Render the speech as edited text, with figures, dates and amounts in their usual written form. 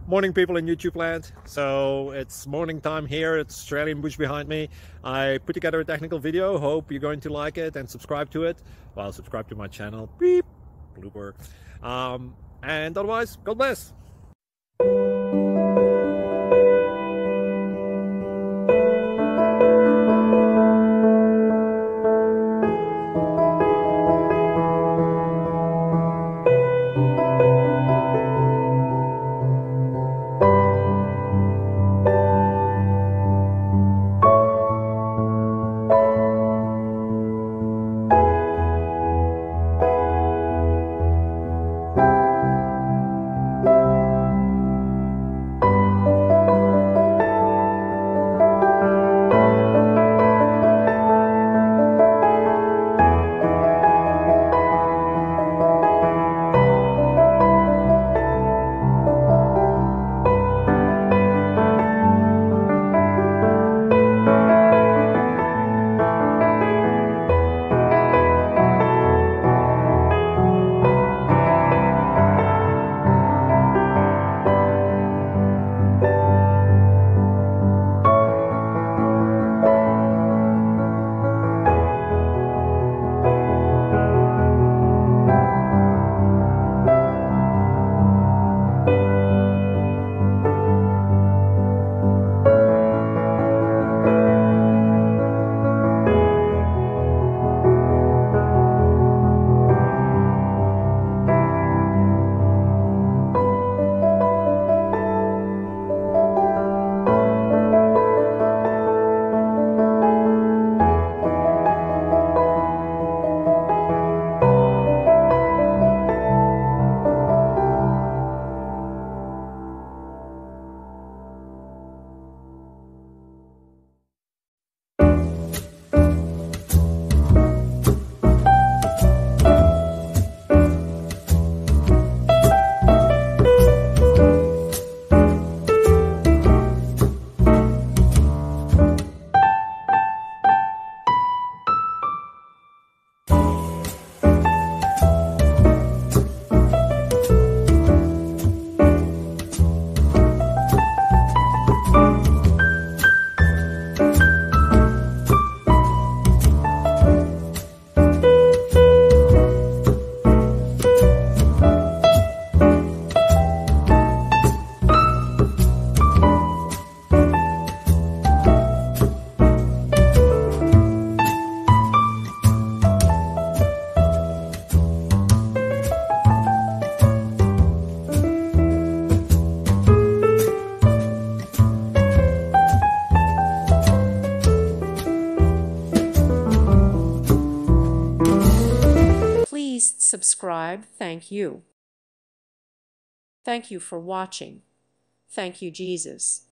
Morning, people in YouTube land. So it's morning time here. It's Australian bush behind me. I put together a technical video. Hope you're going to like it and subscribe to it. Well, subscribe to my channel. Beep. Blooper. And otherwise, God bless. Please subscribe. Thank you. Thank you for watching. Thank you, Jesus.